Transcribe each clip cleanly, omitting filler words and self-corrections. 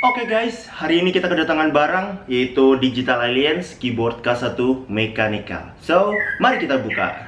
Oke guys, hari ini kita kedatangan barang yaitu Digital Aliens keyboard K1 Mechanical. So, mari kita buka.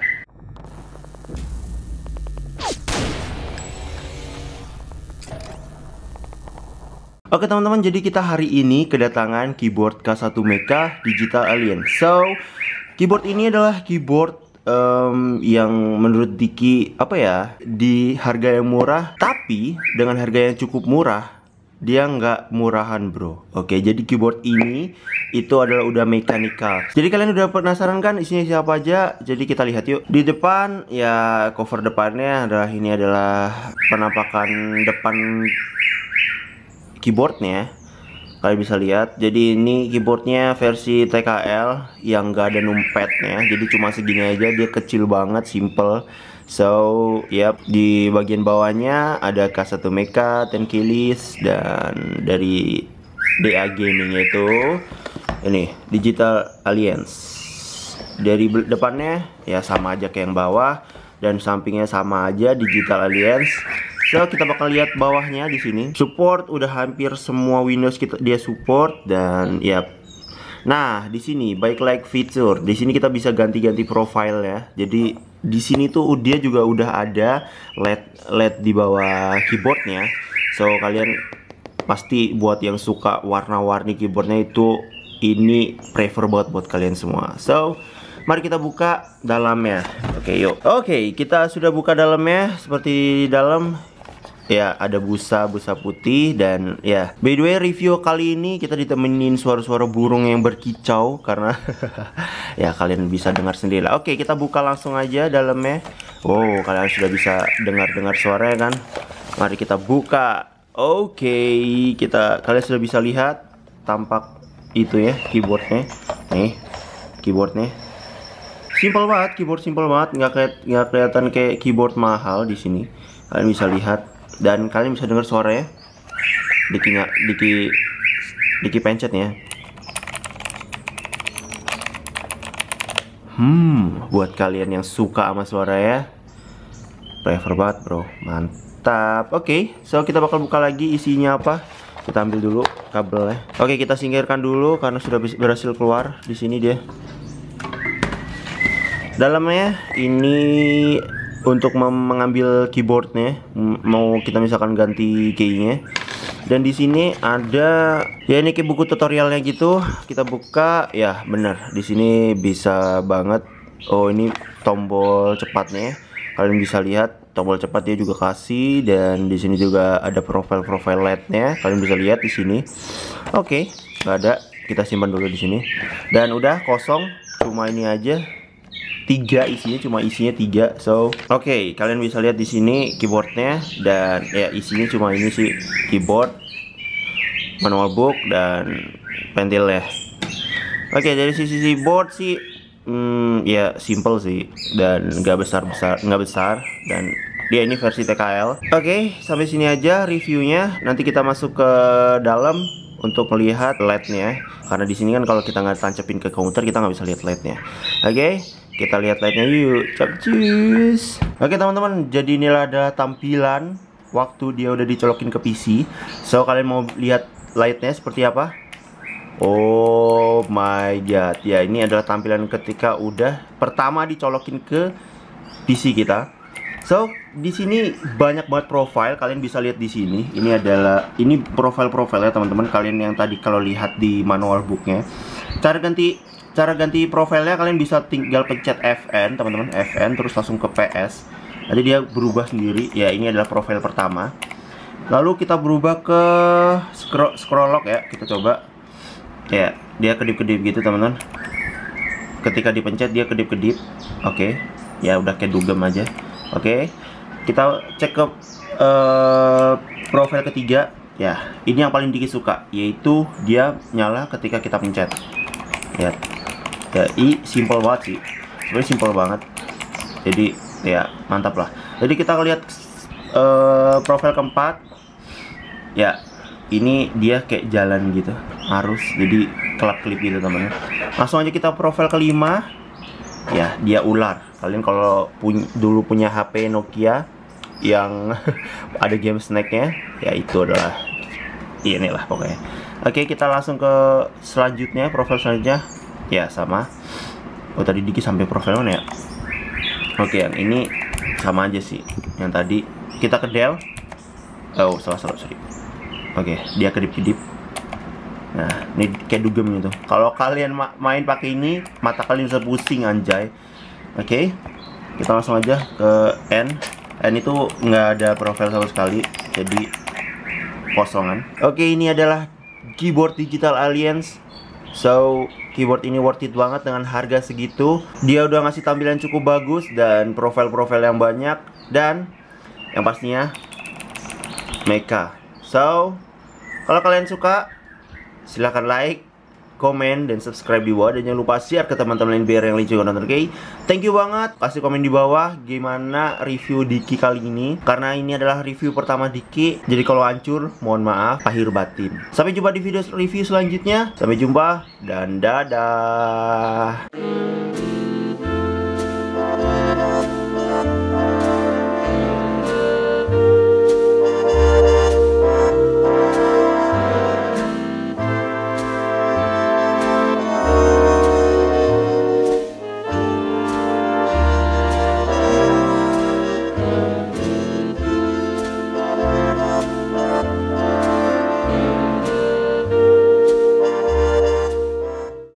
Oke teman-teman, jadi kita hari ini kedatangan keyboard K1 Mecha Digital Alien. So, keyboard ini adalah keyboard yang menurut Diki di harga yang murah, tapi dengan harga yang cukup murah. Dia nggak murahan bro. Oke, jadi keyboard ini itu adalah udah mechanical. Jadi kalian udah penasaran kan isinya siapa aja? Jadi kita lihat yuk. Di depan ya, cover depannya adalah ini adalah penampakan depan keyboardnya. Kalian bisa lihat. Jadi ini keyboardnya versi TKL yang nggak ada numpadnya. Jadi cuma segini aja, dia kecil banget, simple. So, di bagian bawahnya ada K1 Mecha, 10 keyless, dan dari DA Gaming itu ini Digital Aliens. Dari depannya ya sama aja kayak yang bawah, dan sampingnya sama aja Digital Aliens. So, kita bakal lihat bawahnya di sini. Support udah hampir semua Windows dia support, dan nah, di sini backlight feature. Di sini kita bisa ganti-ganti profile ya. Jadi di sini tuh dia juga udah ada LED di bawah keyboardnya. So kalian pasti buat yang suka warna-warni keyboardnya itu ini prefer banget buat kalian semua. So mari kita buka dalamnya. Oke, yuk. Oke, kita sudah buka dalamnya. Seperti di dalam ya ada busa putih, dan ya by the way, review kali ini kita ditemenin suara-suara burung yang berkicau karena ya kalian bisa dengar sendiri lah. Oke, kita buka langsung aja dalamnya. Wow, kalian sudah bisa dengar suaranya kan? Mari kita buka. Oke, kalian sudah bisa lihat tampak itu ya keyboardnya. Nih keyboardnya simple banget, simple banget, nggak kelihatan kayak keyboard mahal di sini. Kalian bisa lihat. Dan kalian bisa dengar suaranya. Diki pencetnya. Buat kalian yang suka sama suaranya, prefer banget bro, mantap. Oke, so kita bakal buka lagi isinya apa. Kita ambil dulu kabelnya. Oke, kita singkirkan dulu karena sudah berhasil keluar. Di sini dia. Dalamnya ini untuk mengambil keyboardnya, mau kita misalkan ganti keynya. Dan di sini ada ya, ini kayak buku tutorialnya gitu. Kita buka ya, bener di sini bisa banget. Oh, ini tombol cepatnya. Kalian bisa lihat tombol cepat dia juga kasih, dan di sini juga ada profil LED-nya. Kalian bisa lihat di sini. Oke, nggak ada. Kita simpan dulu di sini. Dan udah kosong, cuma ini aja. Isinya 3. So, oke, kalian bisa lihat di sini keyboardnya, dan ya isinya cuma ini sih, keyboard, manual book, dan pentil ya. Oke, dari sisi keyboard sih ya simple sih, dan nggak besar, dan dia ini versi TKL. Oke, sampai sini aja reviewnya. Nanti kita masuk ke dalam untuk melihat LED-nya, karena di sini kan kalau kita nggak tancapin ke komputer kita nggak bisa lihat LED-nya. Oke, kita lihat LED-nya yuk. Capcus. Oke teman-teman, jadi inilah ada tampilan waktu dia udah dicolokin ke PC. So kalian mau lihat LED-nya seperti apa? Oh my god. Ya, ini adalah tampilan ketika udah pertama dicolokin ke PC kita. So, di sini banyak banget profile, kalian bisa lihat di sini. Ini profile ya teman-teman. Kalian yang tadi kalau lihat di manual booknya, cara ganti profilnya kalian bisa tinggal pencet FN teman-teman, FN terus langsung ke PS. Nanti dia berubah sendiri. Ya, ini adalah profil pertama. Lalu kita berubah ke scroll lock ya. Kita coba. Ya, dia kedip-kedip gitu teman-teman. Ketika dipencet dia kedip-kedip. Oke. Ya udah kayak dugem aja. Oke, kita cek ke profil ketiga. Ya, ini yang paling Diki suka, yaitu dia nyala ketika kita pencet. Ya, simple banget sih. Sebenarnya simple banget. Jadi ya mantap lah. Jadi kita lihat profil keempat. Ya, ini dia kayak jalan gitu, arus. Jadi kelap-kelip gitu teman-teman. Langsung aja kita profil kelima. Ya, dia ular. Kalian kalau dulu punya HP Nokia yang ada game snacknya, ya itu adalah inilah pokoknya. Oke, kita langsung ke selanjutnya, profil selanjutnya. Ya, sama. Oh, tadi Diki sampai profil mana ya? Oke, yang ini sama aja sih. Yang tadi kita ke Del. Oh, salah, sorry. Oke, dia kedip-kedip. Nah, ini kayak dugem gitu. Kalau kalian main pakai ini, mata kalian bisa pusing anjay. Oke, kita langsung aja ke N. N itu nggak ada profil sama sekali, jadi kosongan. Oke, ini adalah keyboard Digital Alliance. So, keyboard ini worth it banget dengan harga segitu. Dia udah ngasih tampilan cukup bagus dan profil-profil yang banyak, dan yang pastinya mecha. So, kalau kalian suka, silahkan like, komen, dan subscribe di bawah. Dan jangan lupa share ke teman-teman lain biar yang lain juga nonton. Oke, thank you banget. Kasih komen di bawah gimana review Diki kali ini, karena ini adalah review pertama Diki. Jadi kalau hancur, mohon maaf lahir batin. Sampai jumpa di video review selanjutnya. Sampai jumpa dan dadah.